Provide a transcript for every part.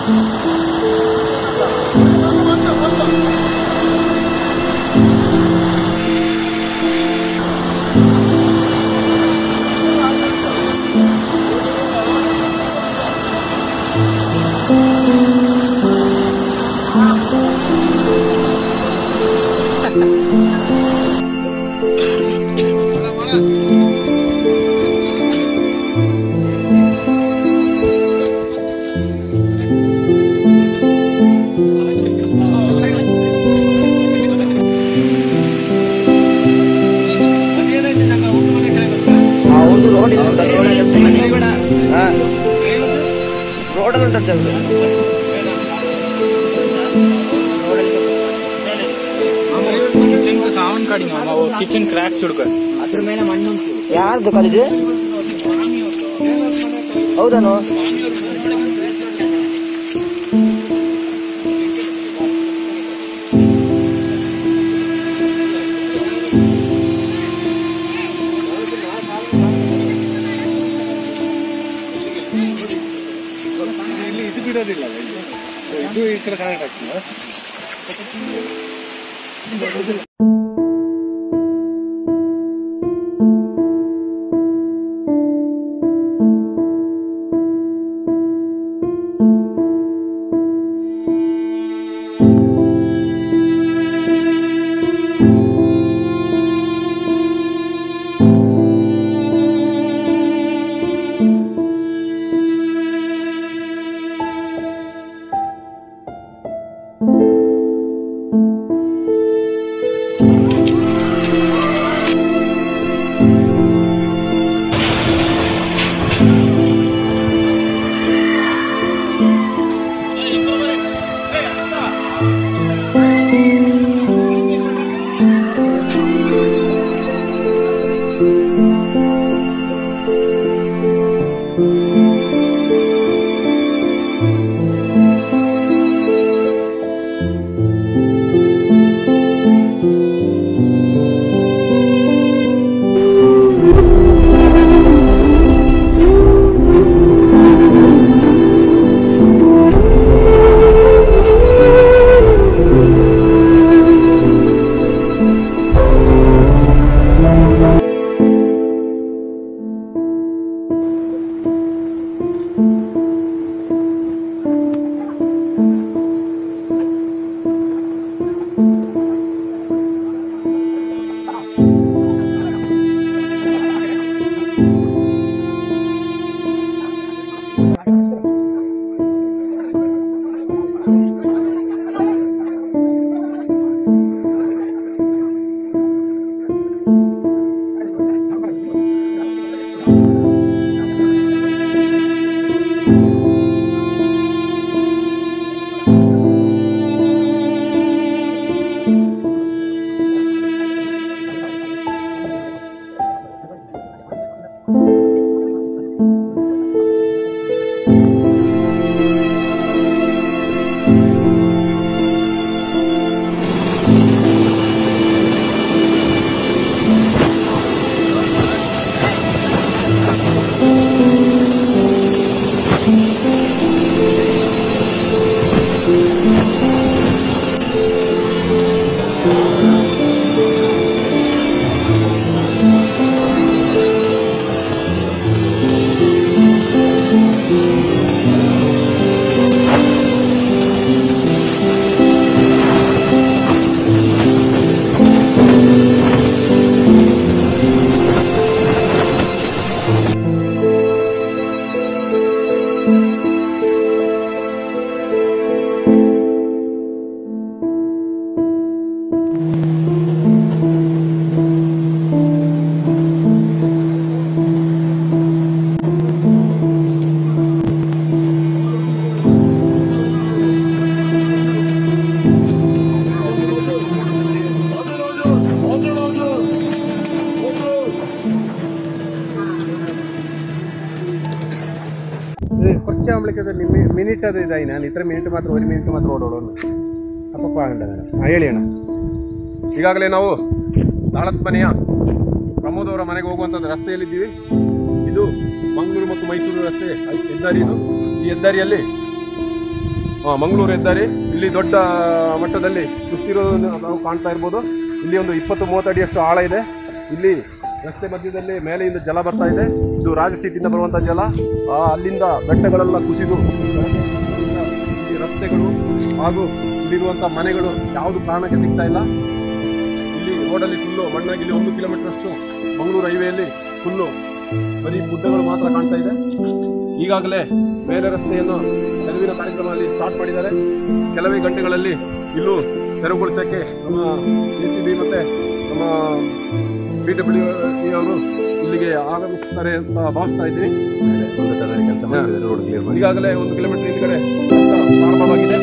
Kitchen crack ಚುಡ್ಕ ಅದ್ರ ಮೇಲೆ ಮಣ್ಣು ಯಾರ್ದು ಕಲಿದು ಹೌದನು ಇಲ್ಲಿ ಇದು ಬಿಡೋದಿಲ್ಲ ಇದು ಈ ಕಡೆ ಕನೆಕ್ಟ್ ಆಗ್ತದೆ കുറച്ച് ആകുമ്പോഴേക്കത് മിനിറ്റ് അത് ഇതായി ഞാൻ ഇത്ര മിനിറ്റ് മാത്രം 1 ಮಿನಿಟ್ ಮಾತ್ರ ಓಡೋಣ ಅಪ್ಪಪ್ಪ ಆಗಂಡ ಹೇಳಿ ಅಣ್ಣ. ಈಗಾಗಲೇ ನಾವು ತಾಳತ್ ಮನೆಯ ಪ್ರಮೋದ್ ಅವರ ಮನೆಗೆ ಹೋಗುವಂಥ ರಸ್ತೆಯಲ್ಲಿದ್ದೀವಿ. ಇದು ಮಂಗಳೂರು ಮತ್ತು ಮೈಸೂರು ರಸ್ತೆ ಹೆದ್ದಾರಿ. ಇದು ಈ ಹೆದ್ದಾರಿಯಲ್ಲಿ ಮಂಗಳೂರು ಹೆದ್ದಾರಿ. ಇಲ್ಲಿ ದೊಡ್ಡ ಮಟ್ಟದಲ್ಲಿ ಸುಸ್ತಿರೋದನ್ನು ನಾವು ಕಾಣ್ತಾ ಇರ್ಬೋದು. ಇಲ್ಲಿ ಒಂದು 20-30 ಅಡಿಯಷ್ಟು ಆಳ ಇದೆ. ಇಲ್ಲಿ ರಸ್ತೆ ಮಧ್ಯದಲ್ಲಿ ಮೇಲೆಯಿಂದ ಜಲ ಬರ್ತಾ ಇದೆ. ಇದು ರಾಜಸೀಟಿಂದ ಬರುವಂಥ ಜಲ. ಅಲ್ಲಿಂದ ಬೆಟ್ಟಗಳೆಲ್ಲ ಕುಸಿದು ಇಲ್ಲಿ ರಸ್ತೆಗಳು ಹಾಗೂ ಇಲ್ಲಿರುವಂಥ ಮನೆಗಳು ಯಾವುದು ಕಾರಣಕ್ಕೆ ಸಿಗ್ತಾ ಇಲ್ಲ. ಇಲ್ಲಿ ರೋಡಲ್ಲಿ ಫುಲ್ಲು ಮಣ್ಣಾಗಿ ಇಲ್ಲಿ 1 ಕಿಲೋಮೀಟರ್ ಅಷ್ಟು ಮಂಗಳೂರು ಹೈವೇಯಲ್ಲಿ ಫುಲ್ಲು ಬರೀ ಗುಡ್ಡಗಳು ಮಾತ್ರ ಕಾಣ್ತಾ ಇದೆ. ಈಗಾಗಲೇ ಮೇಲೆ ರಸ್ತೆಯನ್ನು ತೆರವಿನ ಕಾರ್ಯಕ್ರಮದಲ್ಲಿ ಸ್ಟಾರ್ಟ್ ಮಾಡಿದ್ದಾರೆ. ಕೆಲವೇ ಗಂಟೆಗಳಲ್ಲಿ ಇಲ್ಲೂ ತೆರವುಗೊಳಿಸೋಕ್ಕೆ ನಮ್ಮ JCB ಮತ್ತು ನಮ್ಮ PWD ಅವರು ಇಲ್ಲಿಗೆ ಆಗಮಿಸುತ್ತಾರೆ ಅಂತ ಭಾವಿಸ್ತಾ ಇದ್ದೀನಿ. ಈಗಾಗಲೇ 1 ಕಿಲೋಮೀಟರ್ ಹಿಂದ್ಗಡೆ ಪ್ರಾರಂಭವಾಗಿದೆ.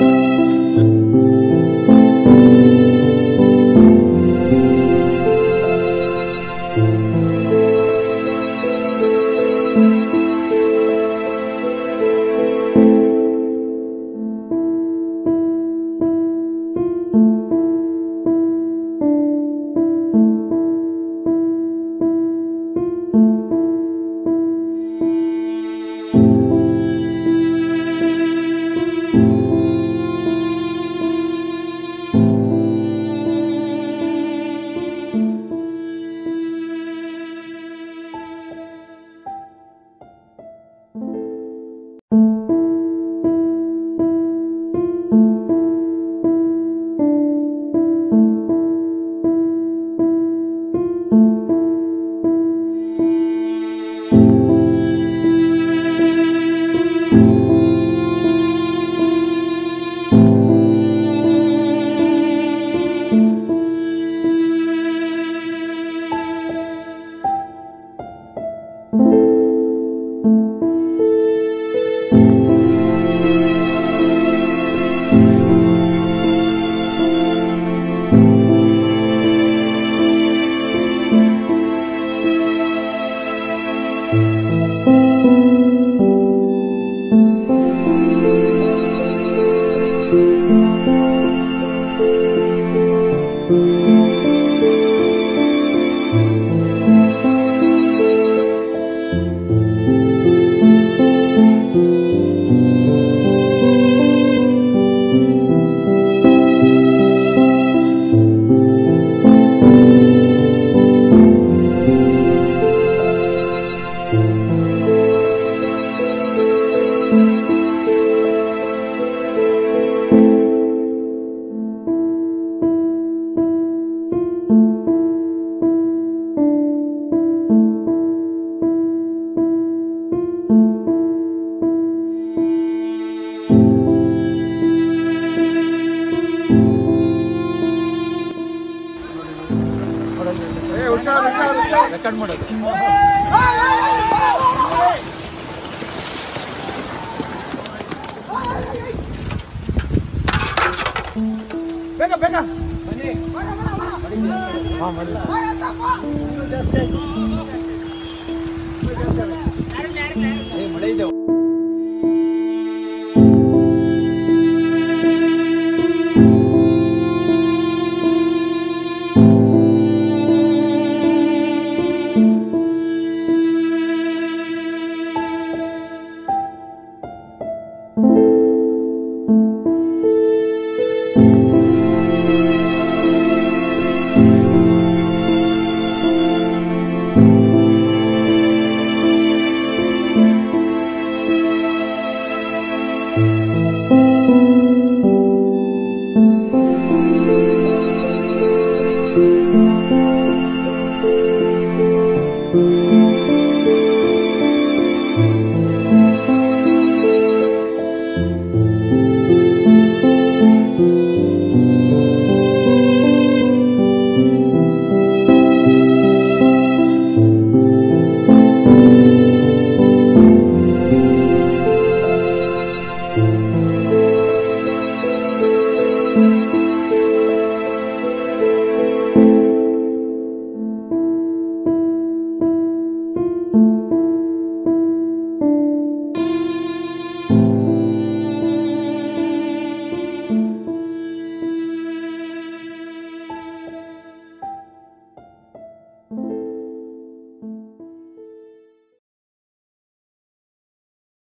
ರೆಕಾರ್ಡ್ ಮಾಡೋದು ಬೇಗ ಬೇಗ ಬನ್ನಿ ಮಳೆ ಇದೆ.